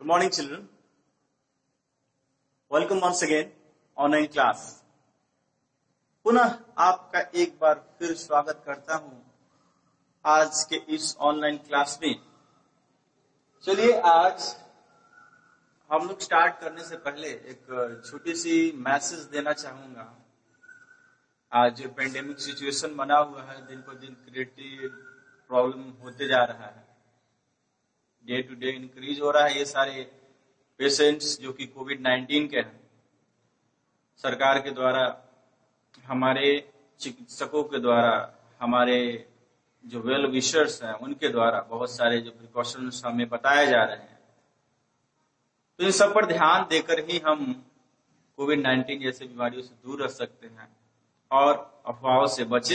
Good morning, children. Welcome once again online class. पुनः आपका एक बार फिर स्वागत करता हूं आज के इस ऑनलाइन क्लास में। चलिए, आज हम लोग स्टार्ट करने से पहले एक छोटी सी मैसेज देना चाहूंगा। आज जो पेंडेमिक सिचुएशन बना हुआ है, दिन को दिन क्रिएटिव प्रॉब्लम होते जा रहा है, डे टू डे इंक्रीज हो रहा है। ये सारे पेशेंट्स जो कि कोविड-19 के हैं, सरकार के द्वारा, हमारे चिकित्सकों के द्वारा, हमारे जो वेल विशर्स हैं उनके द्वारा बहुत सारे जो प्रिकॉशंस हमें बताए जा रहे हैं, तो इन सब पर ध्यान देकर ही हम कोविड-19 जैसे बीमारियों से दूर रह सकते हैं और अफवाहों से बचें।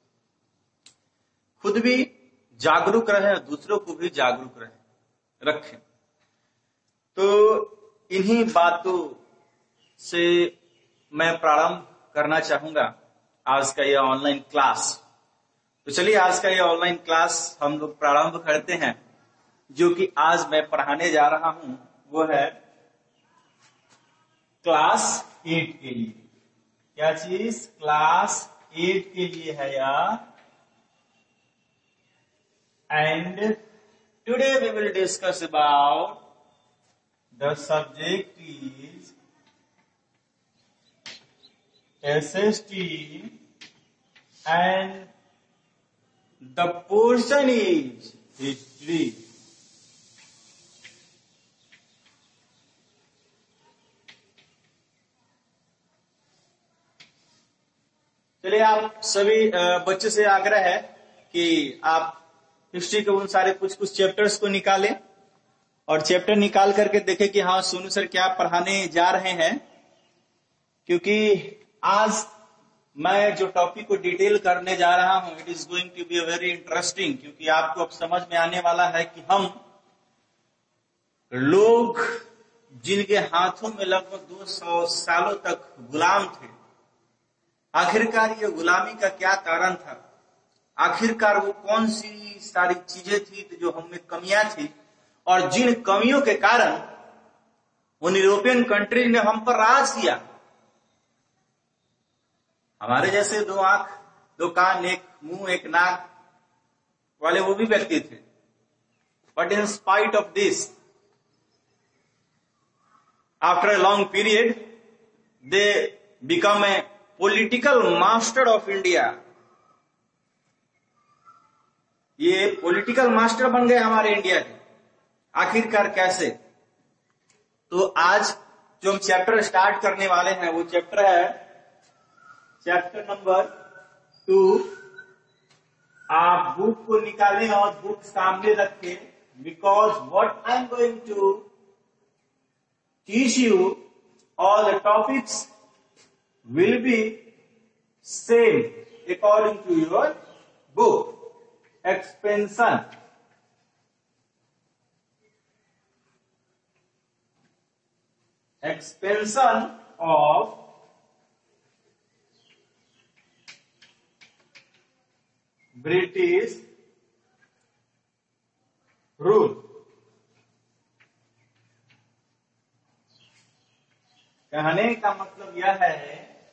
खुद भी जागरूक रहें और दूसरों को भी जागरूक रखें। तो इन्हीं बातों से मैं प्रारंभ करना चाहूंगा आज का यह ऑनलाइन क्लास। तो चलिए, आज का यह ऑनलाइन क्लास हम लोग प्रारंभ करते हैं। जो कि आज मैं पढ़ाने जा रहा हूं वो है क्लास 8 के लिए। क्या चीज? क्लास 8 के लिए है यह। And today we will discuss about the subject is SST and the portion is history. चलिए, आप सभी बच्चों से आग्रह है कि आप हिस्ट्री के उन सारे कुछ चैप्टर्स को निकालें और चैप्टर निकाल करके देखें कि हाँ, सोनू सर क्या पढ़ाने जा रहे हैं। क्योंकि आज मैं जो टॉपिक को डिटेल करने जा रहा हूं, it is going to be very interesting. क्योंकि आपको अब समझ में आने वाला है कि हम लोग जिनके हाथों में लगभग 200 सालों तक गुलाम थे, आखिरकार ये गुलामी का क्या कारण था, आखिरकार वो कौन सी सारी चीजें थी जो हम में कमियां थी, और जिन कमियों के कारण उन यूरोपियन कंट्री ने हम पर राज किया। हमारे जैसे 2 आंख, 2 कान, 1 मुंह, 1 नाक वाले वो भी व्यक्ति थे। But in spite of this, after a long period, they become a political master of India. ये पॉलिटिकल मास्टर बन गए हमारे इंडिया के। आखिरकार कैसे? तो आज जो हम चैप्टर स्टार्ट करने वाले हैं वो चैप्टर है चैप्टर नंबर 2। आप बुक को निकालें और बुक सामने रखें, because what I am going to teach you, all the topics will be same according to your book. Expansion of British rule. कहने का मतलब यह है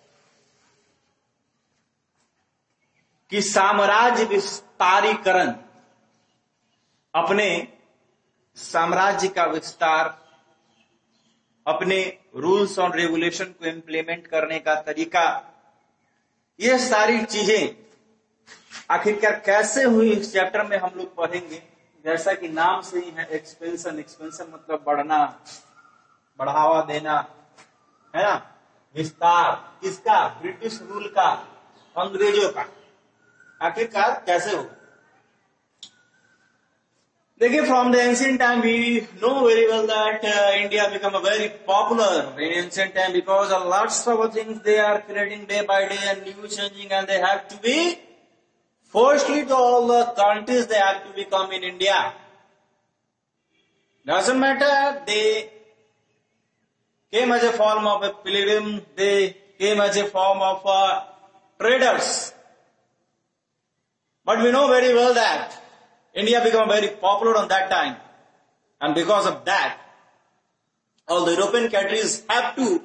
कि साम्राज्य विस्तारीकरण, अपने साम्राज्य का विस्तार, अपने रूल्स और रेगुलेशन को इम्प्लीमेंट करने का तरीका, ये सारी चीजें आखिरकार कैसे हुई इस चैप्टर में हम लोग पढ़ेंगे। जैसा कि नाम से ही है एक्सपेंशन। एक्सपेंशन मतलब बढ़ना, बढ़ावा देना, है ना। विस्तार किसका? ब्रिटिश रूल का, अंग्रेजों का। आखिरकार कैसे हो? देखिए, from the ancient time we know very well that India become a very popular in ancient time because lots of things they are creating day by day and new changing and they have to be forcefully to all the countries they have to become in India. Doesn't matter, they came as a form of a pilgrim, they came as a form of traders. But we know very well that India became very popular on that time. And because of that, all the European countries have to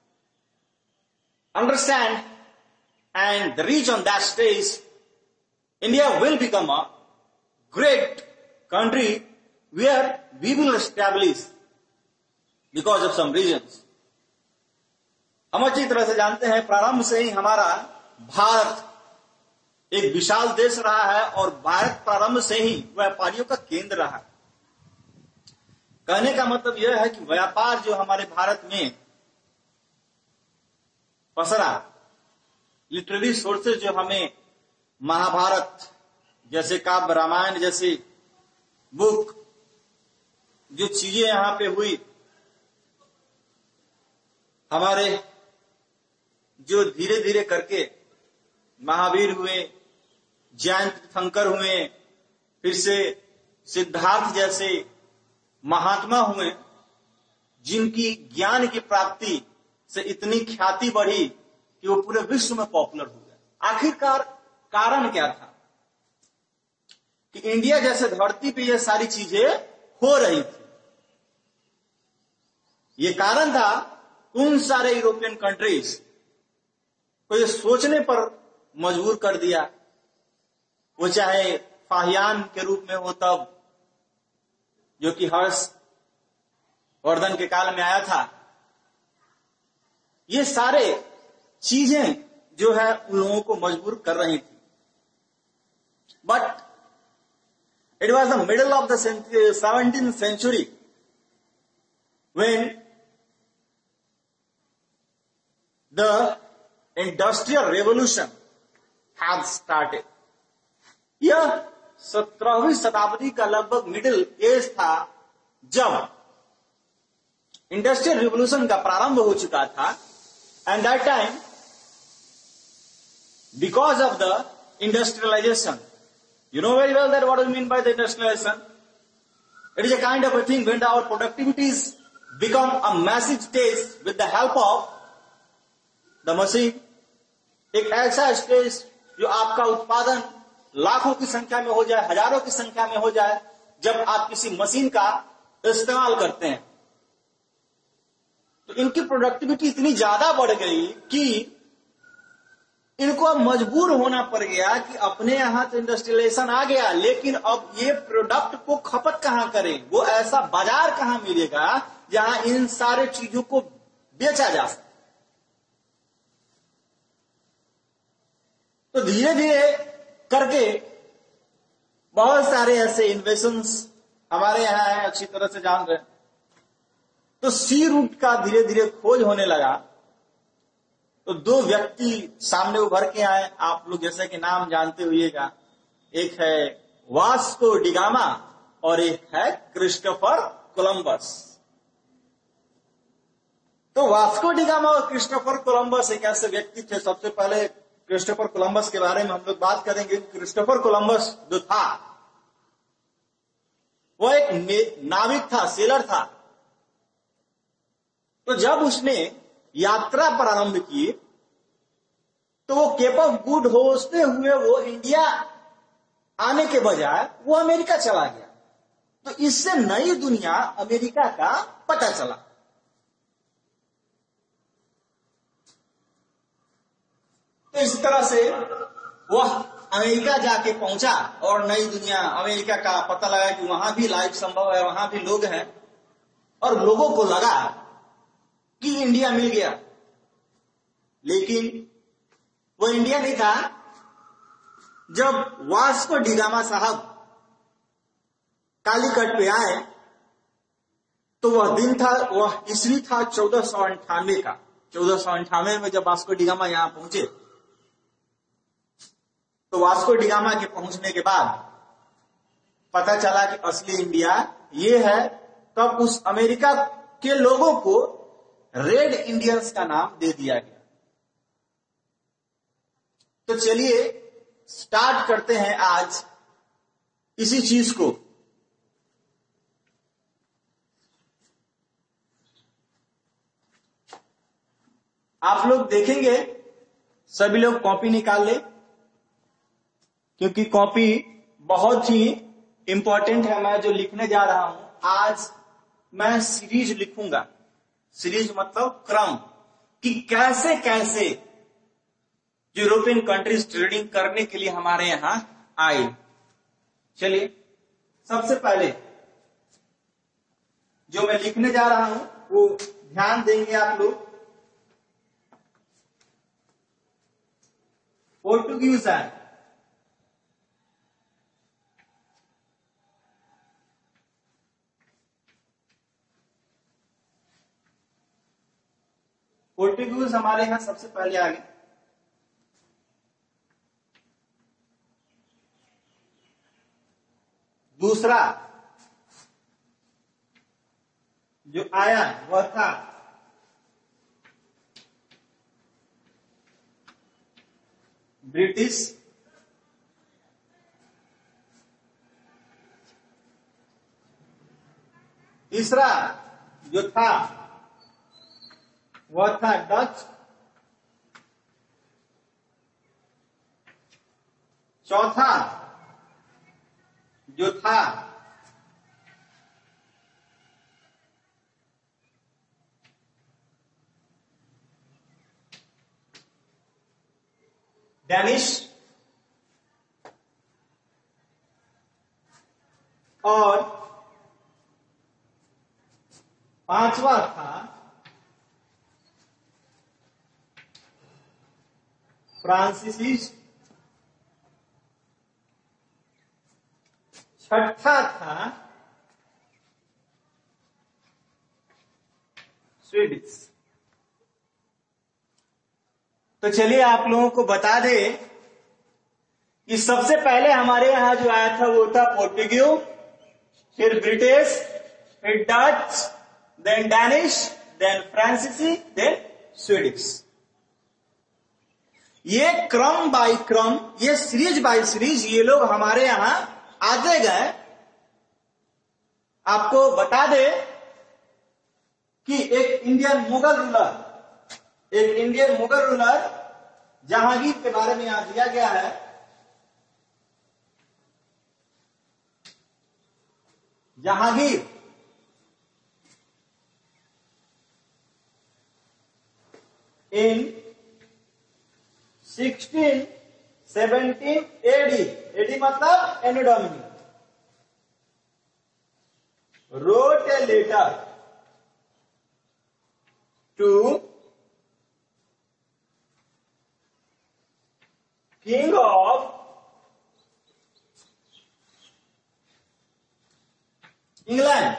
understand and reach on that stage, India will become a great country where we will establish because of some reasons. हम अच्छी तरह से जानते हैं प्रारंभ से ही हमारा भारत एक विशाल देश रहा है और भारत प्रारंभ से ही व्यापारियों का केंद्र रहा है। कहने का मतलब यह है कि व्यापार जो हमारे भारत में पसरा, लिटरेरी सोर्सेज जो हमें महाभारत जैसे काव्य, रामायण जैसे बुक, जो चीजें यहां पे हुई, हमारे जो धीरे धीरे करके महावीर हुए, जैन तीर्थंकर हुए, फिर से सिद्धार्थ जैसे महात्मा हुए, जिनकी ज्ञान की प्राप्ति से इतनी ख्याति बढ़ी कि वो पूरे विश्व में पॉपुलर हो गए। आखिरकार कारण क्या था कि इंडिया जैसे धरती पे ये सारी चीजें हो रही थी? ये कारण था उन सारे यूरोपियन कंट्रीज को ये सोचने पर मजबूर कर दिया, वो चाहे फाहियान के रूप में हो तब, जो कि हर्ष वर्धन के काल में आया था। ये सारे चीजें जो है उन लोगों को मजबूर कर रही थी। But it was the middle of the 17th century when the industrial revolution had started. यह 17वीं शताब्दी का लगभग मिडिल एज था जब इंडस्ट्रियल रिवोल्यूशन का प्रारंभ हो चुका था। And that time because of the industrialization, you know very well that what do you mean by the industrialization? It is a kind of a thing when our productivities become a massive stage with the help of the machine. एक ऐसा stage जो आपका उत्पादन लाखों की संख्या में हो जाए, हजारों की संख्या में हो जाए, जब आप किसी मशीन का इस्तेमाल करते हैं। तो इनकी प्रोडक्टिविटी इतनी ज्यादा बढ़ गई कि इनको अब मजबूर होना पड़ गया कि अपने यहां तो इंडस्ट्रियलाइजेशन आ गया, लेकिन अब ये प्रोडक्ट को खपत कहां करें? वो ऐसा बाजार कहां मिलेगा जहां इन सारे चीजों को बेचा जा सके? तो धीरे धीरे करके बहुत सारे ऐसे इन्वेशंस हमारे यहां है, अच्छी तरह से जान रहे हैं। तो सी रूट का धीरे धीरे खोज होने लगा। तो दो व्यक्ति सामने उभर के आए, आप लोग जैसे कि नाम जानते होइएगा। एक है वास्को डिगामा और एक है क्रिस्टोफर कोलंबस। तो वास्को डिगामा और क्रिस्टोफर कोलंबस एक ऐसे व्यक्ति थे। सबसे पहले क्रिस्टोफर कोलंबस के बारे में हम लोग बात करेंगे। क्रिस्टोफर कोलंबस जो था वो एक नाविक था, सेलर था। तो जब उसने यात्रा प्रारंभ की तो वो केप ऑफ गुड होते हुए वो इंडिया आने के बजाय वो अमेरिका चला गया। तो इससे नई दुनिया अमेरिका का पता चला। तो इस तरह से वह अमेरिका जाके पहुंचा और नई दुनिया अमेरिका का पता लगा कि वहां भी लाइफ संभव है, वहां भी लोग हैं। और लोगों को लगा कि इंडिया मिल गया, लेकिन वो इंडिया नहीं था। जब वास्को डिगामा साहब कालीकट पे आए तो वह दिन था, वह ईस्वी था 1498 का। 1498 में जब वास्को डिगामा यहां पहुंचे तो वास्को डिगामा के पहुंचने के बाद पता चला कि असली इंडिया ये है। तब उस अमेरिका के लोगों को रेड इंडियंस का नाम दे दिया गया। तो चलिए स्टार्ट करते हैं आज इसी चीज को। आप लोग देखेंगे, सभी लोग कॉपी निकाल ले, क्योंकि कॉपी बहुत ही इंपॉर्टेंट है। मैं जो लिखने जा रहा हूं आज, मैं सीरीज लिखूंगा। सीरीज मतलब क्रम, कि कैसे कैसे यूरोपियन कंट्रीज ट्रेडिंग करने के लिए हमारे यहां आए। चलिए सबसे पहले जो मैं लिखने जा रहा हूं वो ध्यान देंगे आप लोग। पोर्टुगीज आए, पोर्टुगीज हमारे यहां सबसे पहले आ गए। दूसरा जो आया वह था ब्रिटिश। तीसरा जो था वह था डच। चौथा जो था डेनिश। और पांचवा था फ्रांसीसी। छठा था स्वीडिश। तो चलिए आप लोगों को बता दे कि सबसे पहले हमारे यहां जो आया था वो था पोर्टुगीज, फिर ब्रिटिश, फिर डच, देन डैनिश, देन फ्रांसीसी, देन स्वीडिश। ये क्रम बाय क्रम, ये सीरीज बाय सीरीज ये लोग हमारे यहां आते गए। आपको बता दे कि एक इंडियन मुगल रूलर जहांगीर के बारे में यहां दिया गया है। जहांगीर इन 1617 एडी, एडी मतलब Anno Domini, wrote a letter to King of England.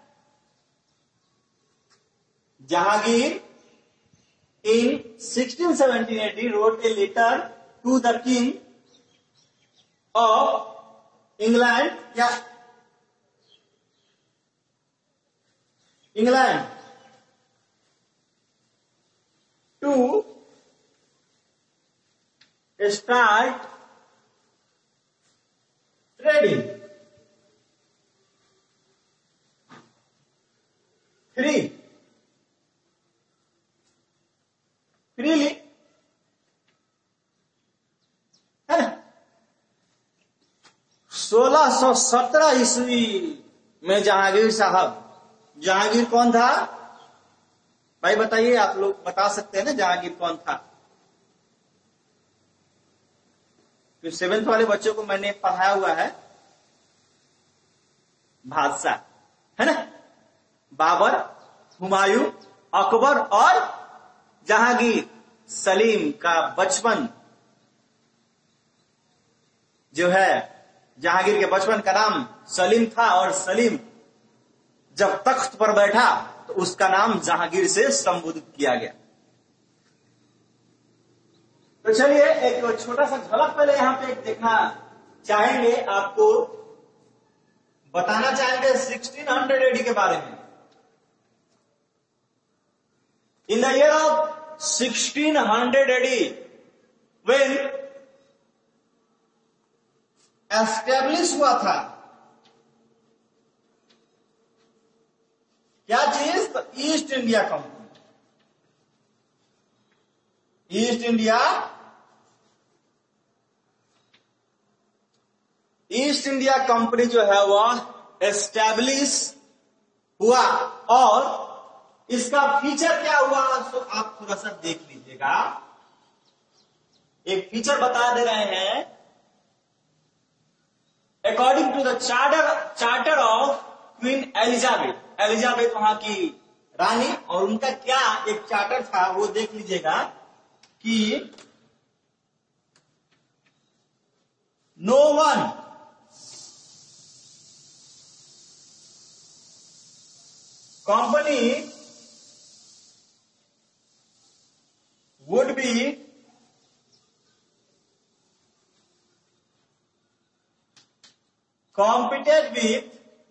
Jahangir in 1617 AD wrote a letter to the King of England, England, to start trading freely, 1617 ईस्वी में जहांगीर साहब, जहांगीर कौन था भाई बताइए? आप लोग बता सकते हैं ना जहांगीर कौन था? तो 7th वाले बच्चों को मैंने पढ़ाया हुआ है, बादशाह है ना, बाबर, हुमायूं, अकबर और जहांगीर। सलीम का बचपन जो है, जहांगीर के बचपन का नाम सलीम था और सलीम जब तख्त पर बैठा तो उसका नाम जहांगीर से संबोधित किया गया। तो चलिए एक छोटा सा झलक पहले यहां पे देखना चाहेंगे, आपको बताना चाहेंगे 1600 एडी के बारे में। In the year of 1600 AD when establish हुआ था क्या चीज? तो East India Company. East India Company जो है वह एस्टेब्लिश हुआ और इसका फीचर क्या हुआ, तो आप थोड़ा सा देख लीजिएगा। एक फीचर बता दे रहे हैं, according to the charter of Queen Elizabeth. Elizabeth वहां की रानी, और उनका क्या एक चार्टर था वो देख लीजिएगा कि no one company would be competed with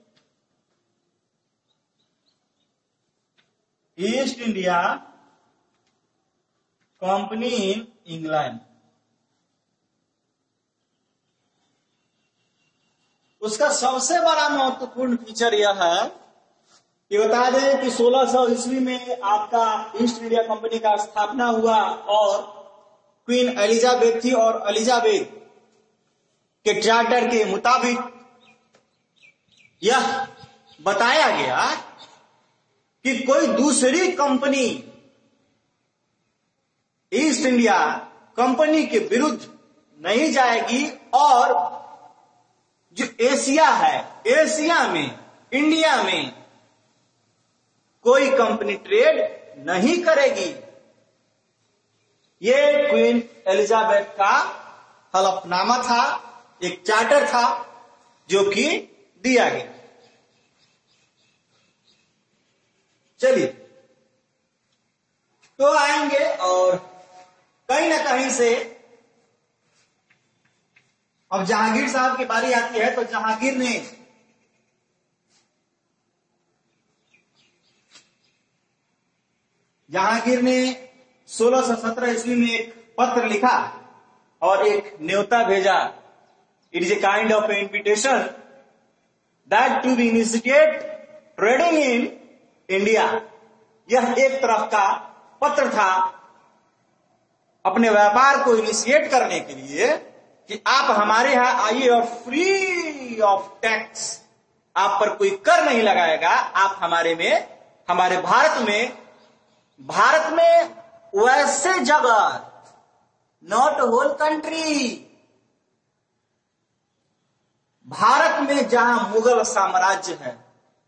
East India Company in England। उसका सबसे बड़ा महत्वपूर्ण फीचर यह है कि बता दें कि 1600 ईस्वी में आपका ईस्ट इंडिया कंपनी का स्थापना हुआ, और क्वीन एलिजाबेथ थी, और एलिजाबेथ के चार्टर के मुताबिक यह बताया गया कि कोई दूसरी कंपनी ईस्ट इंडिया कंपनी के विरुद्ध नहीं जाएगी, और जो एशिया है, एशिया में, इंडिया में कोई कंपनी ट्रेड नहीं करेगी। ये क्वीन एलिजाबेथ का हलफनामा था, एक चार्टर था जो कि दिया गया। चलिए, तो आएंगे और कहीं ना कहीं से अब जहांगीर साहब की बारी आती है, तो जहांगीर ने 1617 ईस्वी में एक पत्र लिखा और एक न्योता भेजा। It is a kind of invitation that to be initiate trading in India. यह एक तरफ का पत्र था अपने व्यापार को इनिशिएट करने के लिए कि आप हमारे यहां आइए और फ्री ऑफ टैक्स, आप पर कोई कर नहीं लगाएगा। आप हमारे भारत में वैसे जगह, नॉट होल कंट्री, भारत में जहां मुगल साम्राज्य है,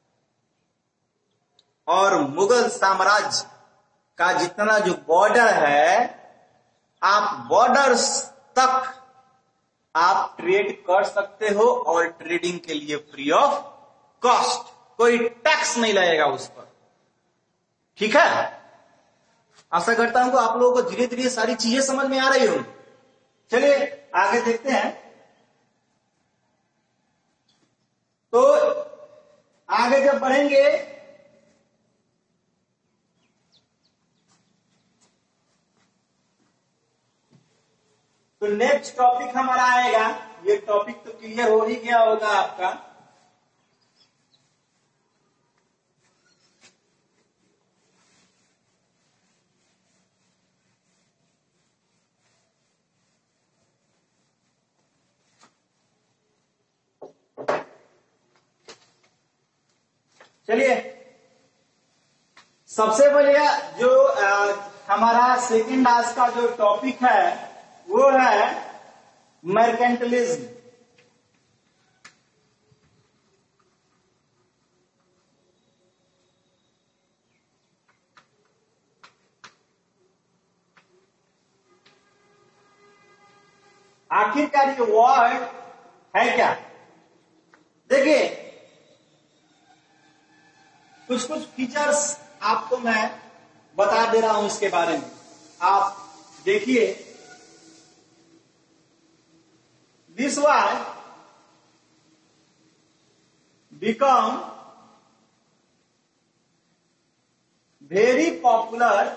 और मुगल साम्राज्य का जितना जो बॉर्डर है, आप बॉर्डर्स तक आप ट्रेड कर सकते हो, और ट्रेडिंग के लिए फ्री ऑफ कॉस्ट, कोई टैक्स नहीं लगेगा उस पर। ठीक है, आशा करता हूं कि आप लोगों को धीरे धीरे सारी चीजें समझ में आ रही होंगी। चलिए आगे देखते हैं। तो आगे जब बढ़ेंगे तो नेक्स्ट टॉपिक हमारा आएगा। ये टॉपिक तो क्लियर हो ही गया होगा आपका। चलिए, सबसे बढ़िया जो हमारा सेकंड आज का जो टॉपिक है वो है मर्केंटलिज्म। आखिरकार ये वर्ड है क्या? देखिए, कुछ फीचर्स आपको मैं बता दे रहा हूं इसके बारे में, आप देखिए। This word become very popular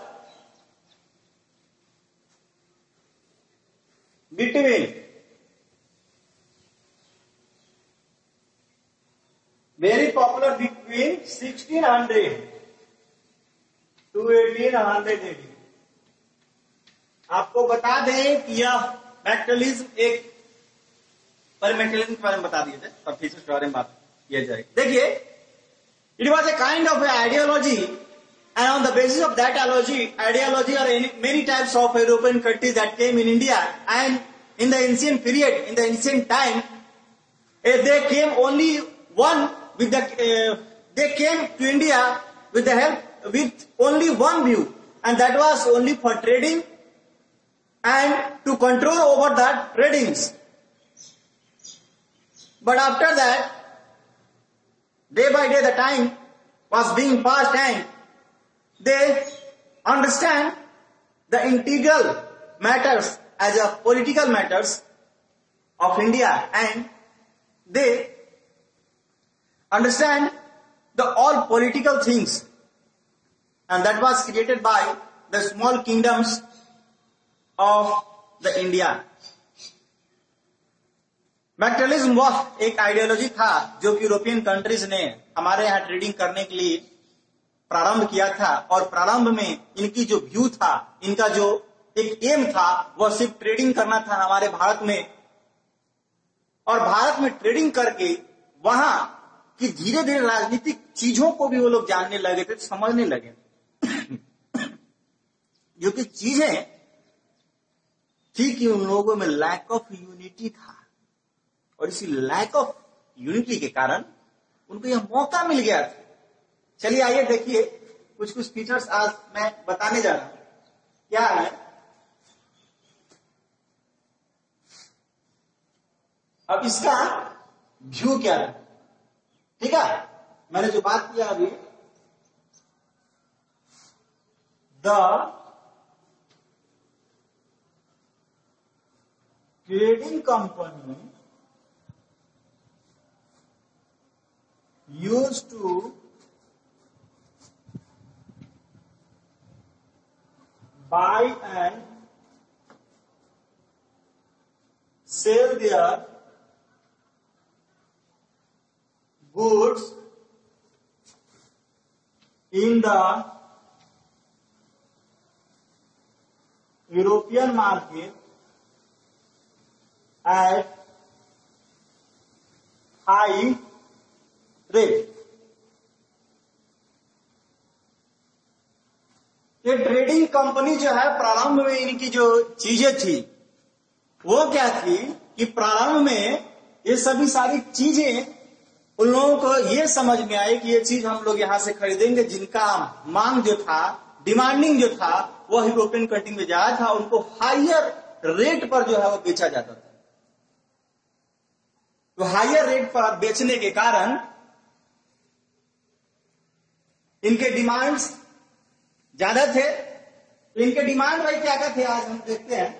between very popular between 1600 to 1800 AD। आपको बता दें कि यह मैटेरियलिज्म एक मैटेरियलिज्म के बारे में बता दिए थे, तब फिर के बारे में बात किया जाएगी। देखिए, it was a kind of ideology And on the basis of that ideology or many types of European countries that came in India, and in the ancient period, in the ancient time, they came only one with the, they came to India with the help, with only one view, and that was only for trading and to control over that tradings. But after that, day by day the time was being passed and they understand the integral matters as a political matters of India, and they understand the all political things, and that was created by the small kingdoms of the India. Mercantilism वह एक ideology था जो कि European countries ने हमारे यहाँ trading करने के लिए प्रारंभ किया था, और प्रारंभ में इनकी जो व्यू था, इनका जो एक एम था, वह सिर्फ ट्रेडिंग करना था हमारे भारत में, और भारत में ट्रेडिंग करके वहां की धीरे धीरे राजनीतिक चीजों को भी वो लोग जानने लगे थे, समझने लगे जो कि चीजें थी कि उन लोगों में लैक ऑफ यूनिटी था, और इसी लैक ऑफ यूनिटी के कारण उनको यह मौका मिल गया था। चलिए आइए देखिए कुछ कुछ फीचर्स आज मैं बताने जा रहा हूं। क्या है, अब इसका व्यू क्या है, ठीक है। मैंने जो बात किया अभी, the trading company used to buy and sell their goods in the European market at high rate. ये ट्रेडिंग कंपनी जो है, प्रारंभ में इनकी जो चीजें थी वो क्या थी कि प्रारंभ में ये सभी सारी चीजें उन लोगों को ये समझ में आई कि ये चीज हम लोग यहां से खरीदेंगे, जिनका मांग जो था, डिमांडिंग जो था, वह यूरोपियन कंट्री में ज्यादा था, उनको हायर रेट पर जो है वो बेचा जाता था। तो हायर रेट पर बेचने के कारण इनके डिमांड्स ज्यादा थे। तो इनके डिमांड भाई क्या क्या थे, आज हम देखते हैं।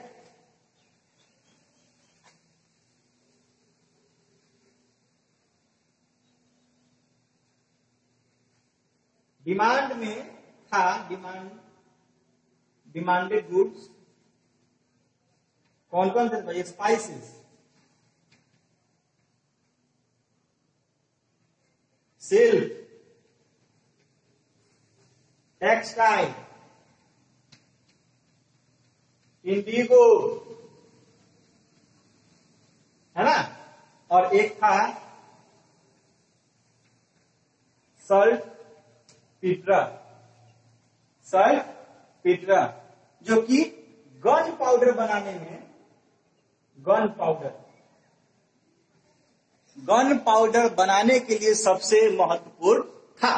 डिमांड में था डिमांडेड गुड्स कौन कौन थे भाई? स्पाइसेस, सिल्क, टेक्सटाइल, इंडिगो, है ना, और एक था सल्ट पीटरा, जो कि गन पाउडर बनाने में, गन पाउडर बनाने के लिए सबसे महत्वपूर्ण था।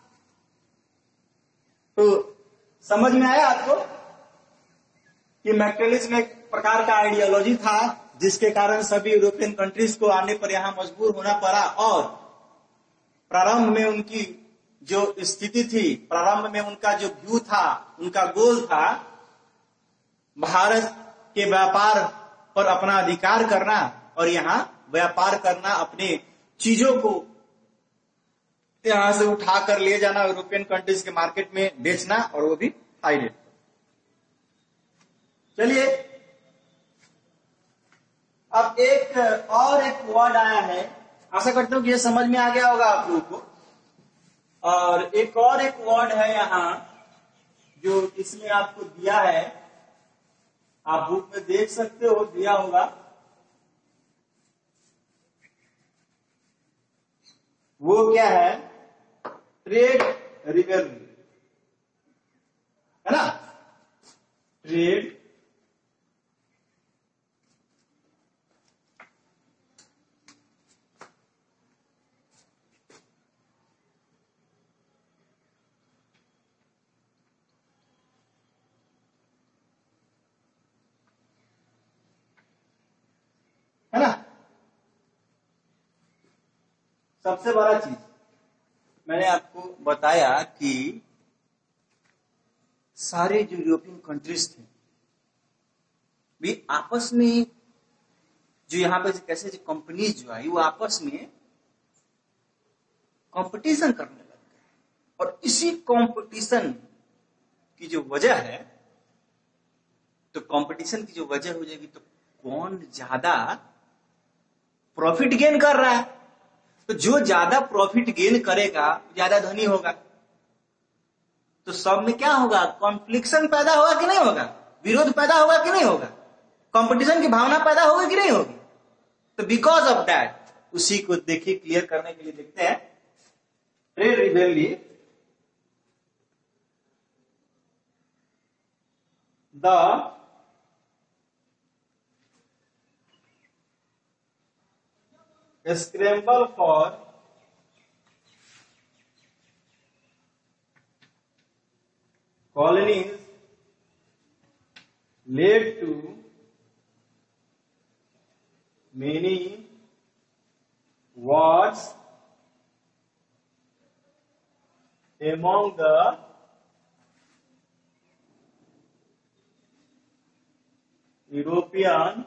तो समझ में आया आपको कि मैक्टरलिज्म एक प्रकार का आइडियोलॉजी था जिसके कारण सभी यूरोपियन कंट्रीज को आने पर यहां मजबूर होना पड़ा, और प्रारंभ में उनकी जो स्थिति थी, प्रारंभ में उनका जो व्यू था, उनका गोल था भारत के व्यापार पर अपना अधिकार करना और यहां व्यापार करना, अपने चीजों को यहां से उठा कर ले जाना, यूरोपियन कंट्रीज के मार्केट में बेचना, और वो भी हाई रेट। चलिए अब एक वर्ड आया है, आशा करता हूं कि ये समझ में आ गया होगा आप लोगों को। और एक वर्ड है यहां जो इसमें आपको दिया है, आप बुक में देख सकते हो, दिया होगा। वो क्या है? Trade revenue. ट्रेड है ना। सबसे बड़ा चीज मैंने आपको बताया कि सारे जो यूरोपियन कंट्रीज थे भी आपस में, जो यहाँ पे कैसे जो कंपनीज जो आई वो आपस में कंपटीशन करने लग गए, और इसी कंपटीशन की जो वजह है, तो कंपटीशन की जो वजह हो जाएगी तो कौन ज्यादा प्रॉफिट गेन कर रहा है, तो जो ज्यादा प्रॉफिट गेन करेगा ज्यादा धनी होगा। तो सब में क्या होगा, कॉन्फ्लिक्शन पैदा होगा कि नहीं होगा, विरोध पैदा होगा कि नहीं होगा, कंपटीशन की भावना पैदा होगी कि नहीं होगी। तो बिकॉज ऑफ दैट, उसी को देखिए क्लियर करने के लिए देखते हैं ट्रेड रिबेली the scramble for colonies led to many wars among the European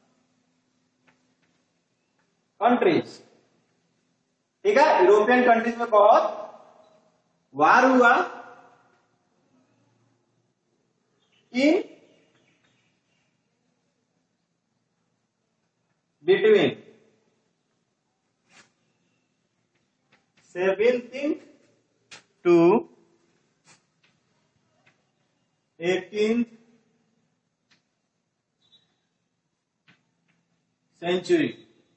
countries. ठीक है, यूरोपियन कंट्रीज में बहुत वार हुआ in between 17th to 18th century।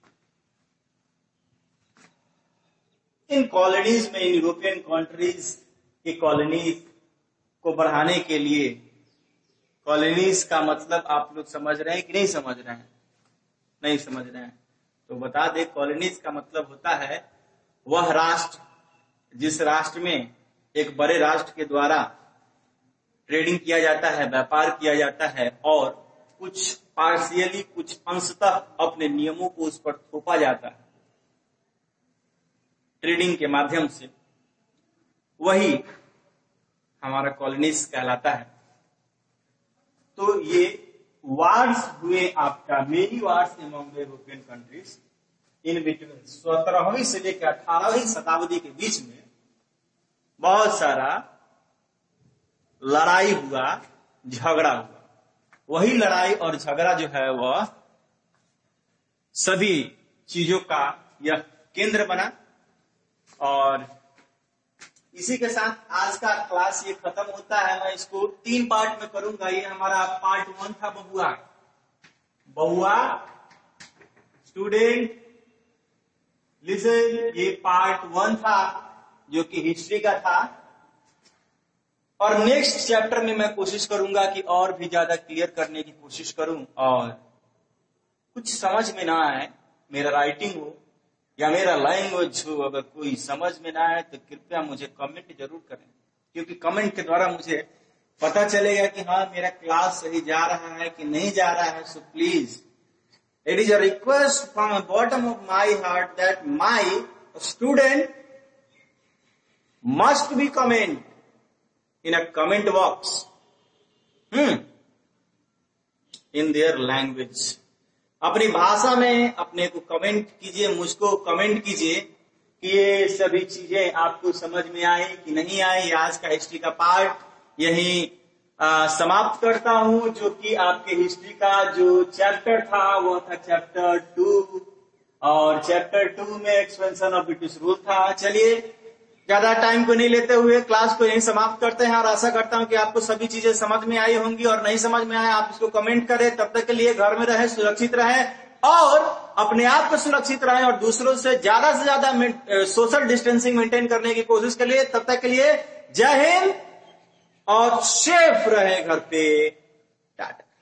इन कॉलोनीज में, इन यूरोपियन कंट्रीज की कॉलोनीज को बढ़ाने के लिए, कॉलोनीज का मतलब आप लोग समझ रहे हैं कि नहीं समझ रहे हैं, नहीं समझ रहे हैं तो बता दे। कॉलोनीज का मतलब होता है वह राष्ट्र जिस राष्ट्र में एक बड़े राष्ट्र के द्वारा ट्रेडिंग किया जाता है, व्यापार किया जाता है, और कुछ पार्शियली, कुछ अंशतः अपने नियमों को उस पर थोपा जाता है ट्रेडिंग के माध्यम से, वही हमारा कॉलोनीज कहलाता है। तो ये वार्स हुए आपका, many wars among the European countries in between 17वीं से लेकर 18वीं शताब्दी के बीच में बहुत सारा लड़ाई हुआ, झगड़ा हुआ। वही लड़ाई और झगड़ा जो है वह सभी चीजों का यह केंद्र बना। और इसी के साथ आज का क्लास ये खत्म होता है। मैं इसको 3 पार्ट में करूंगा। ये हमारा पार्ट 1 था बहुआ, बहुआ स्टूडेंट लिसन, ये पार्ट 1 था जो कि हिस्ट्री का था। और नेक्स्ट चैप्टर में मैं कोशिश करूंगा कि और भी ज्यादा क्लियर करने की कोशिश करूं, और कुछ समझ में ना आए, मेरा राइटिंग हो या मेरा लैंग्वेज हो, अगर कोई समझ में ना आए तो कृपया मुझे कमेंट जरूर करें, क्योंकि कमेंट के द्वारा मुझे पता चलेगा कि हाँ मेरा क्लास सही जा रहा है कि नहीं जा रहा है। So please, it is a request from the bottom of my heart that my student must be comment in a comment box in their language। अपनी भाषा में अपने को कमेंट कीजिए, मुझको कमेंट कीजिए कि ये सभी चीजें आपको समझ में आए कि नहीं आए। आज का हिस्ट्री का पार्ट यही समाप्त करता हूं, जो कि आपके हिस्ट्री का जो चैप्टर था वो था चैप्टर 2, और चैप्टर 2 में एक्सपेंशन ऑफ ब्रिटिश रूल था। चलिए ज्यादा टाइम को नहीं लेते हुए क्लास को यहीं समाप्त करते हैं, और आशा करता हूं कि आपको सभी चीजें समझ में आई होंगी, और नहीं समझ में आए आप इसको कमेंट करें। तब तक के लिए घर में रहें, सुरक्षित रहें, और अपने आप को सुरक्षित रहें, और दूसरों से ज्यादा सोशल डिस्टेंसिंग मेंटेन करने की कोशिश करिए। तब तक के लिए जय हिंद और सेफ रहे घर पे। टाटा।